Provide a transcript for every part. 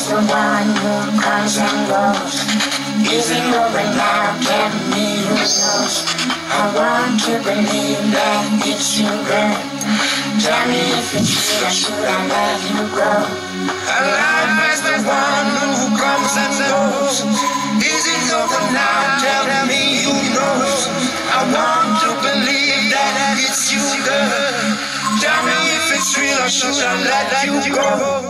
is the one who comes and goes. Is it over now? Tell me who knows. I want to believe that it's you, girl. Tell me if it's true, or should I let you go? Alive as the one who comes and goes. Is it over now? Tell me who knows. I want to believe that it's you, girl. Tell me if it's real, or should I let you go?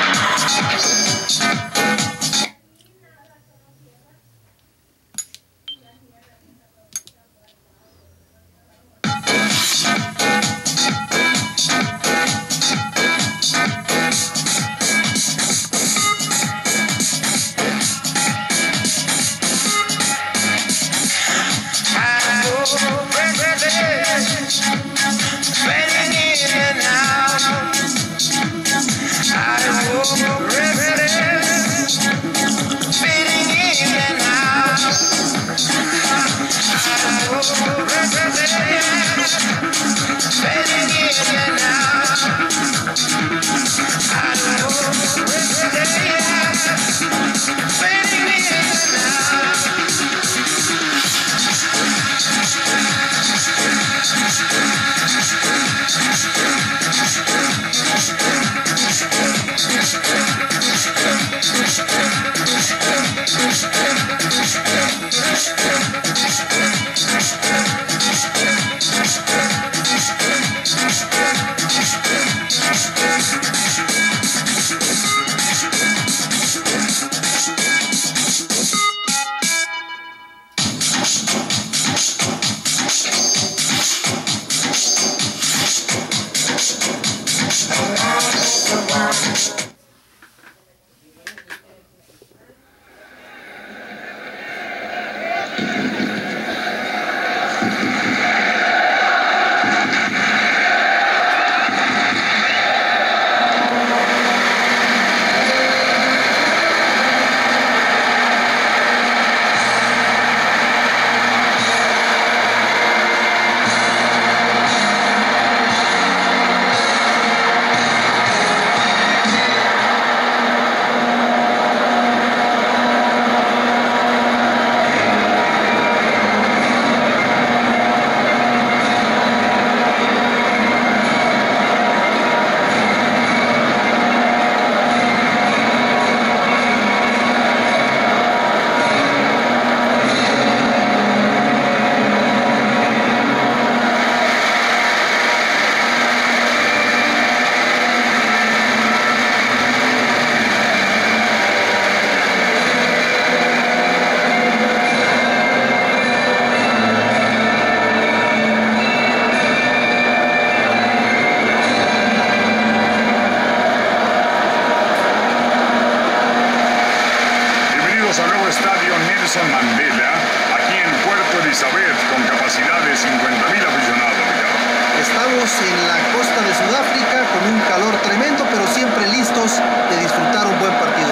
Mandela, aquí en Puerto Elizabeth, con capacidad de 50.000 aficionados. Estamos en la costa de Sudáfrica con un calor tremendo, pero siempre listos de disfrutar un buen partido.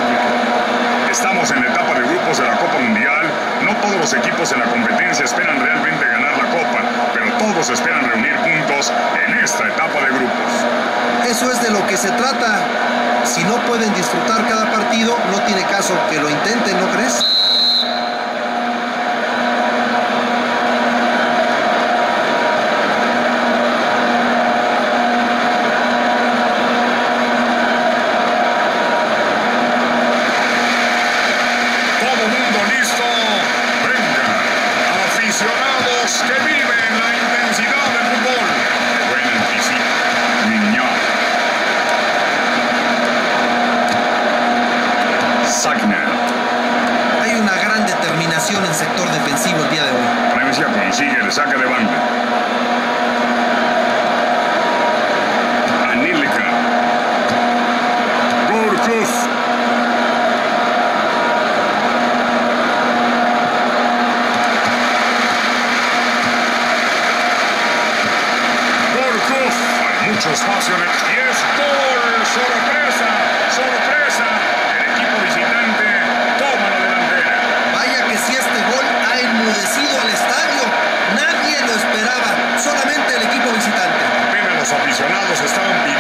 Estamos en la etapa de grupos de la Copa Mundial. No todos los equipos en la competencia esperan realmente ganar la Copa, pero todos esperan reunir puntos en esta etapa de grupos. Eso es de lo que se trata. Si no pueden disfrutar cada partido, no tiene caso que lo intenten, ¿no crees? Hay una gran determinación en el sector defensivo el día de hoy. Francia consigue el saque de banda. Anilka. Gorkov. Gorkov. Hay mucho espacio en el... ¡Y es gol! ¡Sorpresa! ¡Sorpresa! El equipo visitante toma la delantera. Vaya que si este gol ha enmudecido al estadio. Nadie lo esperaba, solamente el equipo visitante. Apenas los aficionados estaban pidiendo